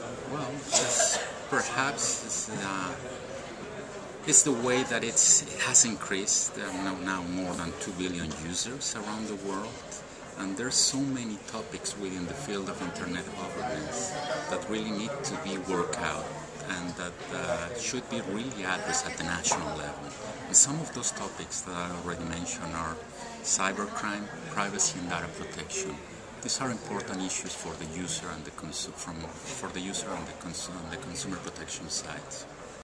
Well, perhaps it's the way that it has increased. There are now more than 2 billion users around the world, and there's so many topics within the field of internet governance that really need to be worked out and that should be really addressed at the national level. And some of those topics that I already mentioned are cybercrime, privacy and data protection. These are important issues for the user and the consumer protection sides.